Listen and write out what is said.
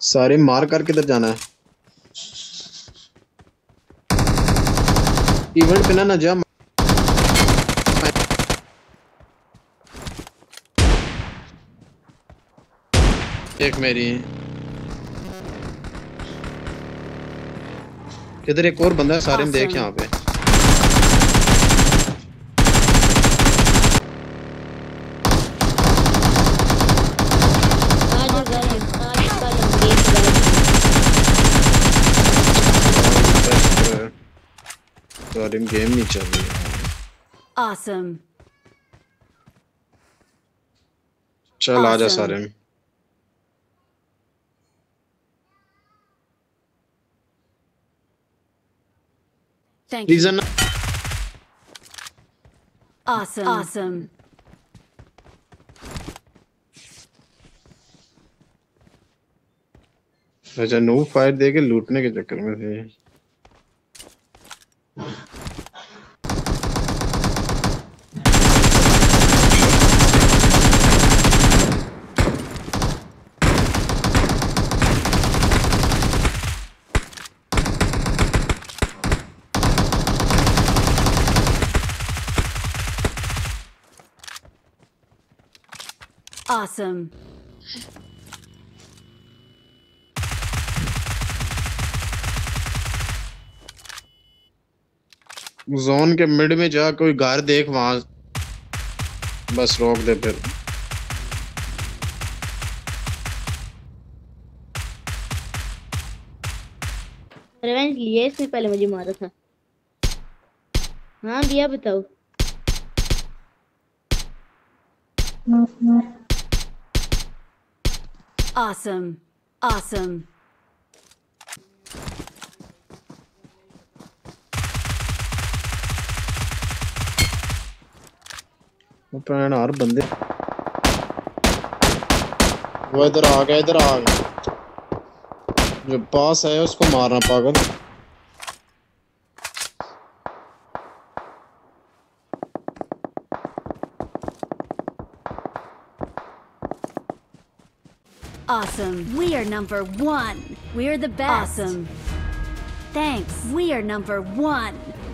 सारे मार कर किधर जाना है? इवेंट पे ना जा। एक मेरी इधर एक और बंदा है, सारे में देख यहाँ पे। सारे में गेम नहीं चल रही है। Awesome. चल आजा सारे में। Thank you. Reason Awesome. Awesome. अच्छा नूब फायर दे के लूटने के चक्कर में थे। Awesome. जोन के मिड में जा, कोई घर देख वहां, बस रोक दे फिर। रिवेंज लिए इसने, पहले मुझे मारा था। हाँ दिया, बताओ। Awesome. Awesome. वो प्राण हर बंदे वो इधर आ गया, इधर आ गया। जो पास है उसको मारना पागल। Awesome. We are number 1. We're the best. Awesome. Thanks. We are number 1.